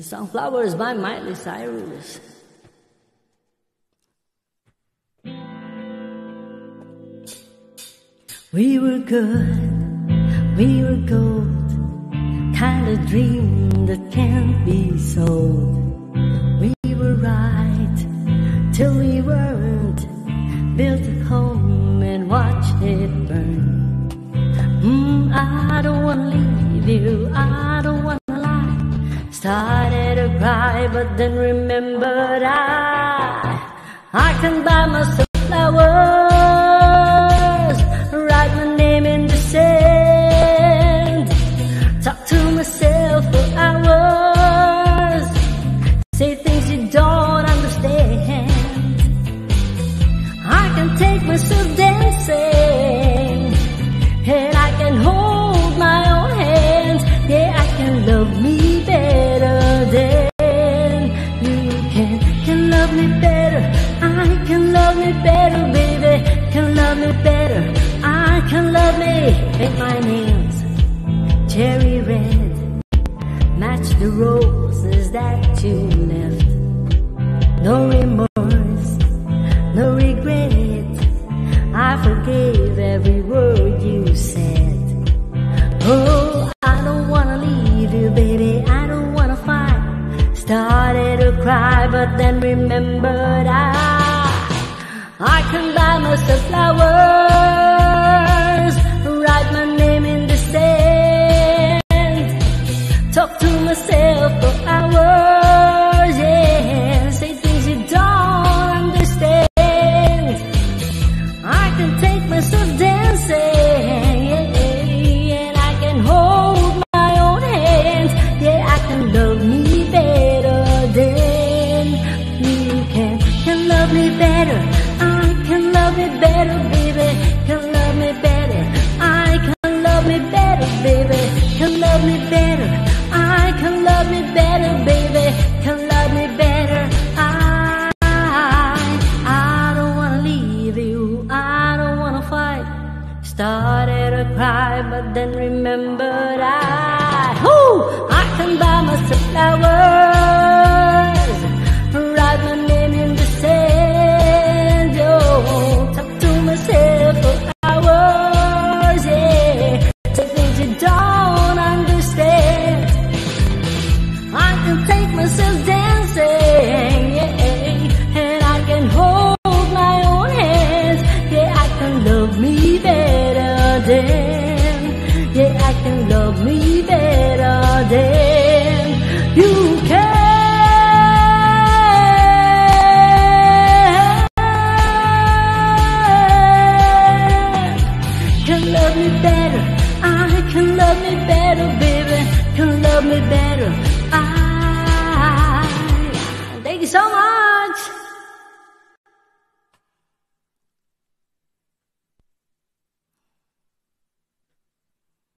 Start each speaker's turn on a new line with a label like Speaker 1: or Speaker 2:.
Speaker 1: Sunflowers by Miley Cyrus. We were good, we were gold, kind of dream that can't be sold. We were right till we weren't, built a home and watched it burn. I don't wanna leave you, I don't wanna lie. Started to cry, but then remembered I can buy myself flowers, write my name in the sand, talk to myself for hours, say things you don't understand. I can take myself dancing, and I can hold my own hands. Yeah, I can love me better than you can. Can love me better, I can love me better, baby. Can love me better, I can love me. Paint my nails cherry red, match the roses that you left. No remorse, no regret, I forgave every word you said. Oh, I don't wanna leave you, baby, I don't wanna fight. Started to cry, but then remembered I can buy myself flowers, write my name in the sand, talk to myself for hours, yeah, say things you don't understand. I can take myself dancing, yeah, and I can hold my own hands. Yeah, I can love me better than you can. Can love me better, I can love me better, baby. Can love me better, I can love me better, baby. Can love me better, I can love me better, baby. Can love me better. I don't wanna leave you, I don't wanna fight. Started to cry, but then remembered I can buy myself flowers, write my name in the sand, oh, talk to myself for hours, yeah, say things you don't understand. I can take myself dancing, yeah, and I can hold my own hands. Yeah, I can love me better than, yeah, I can love me better than you can. Can love me better, I can love me better, baby. Can love me better,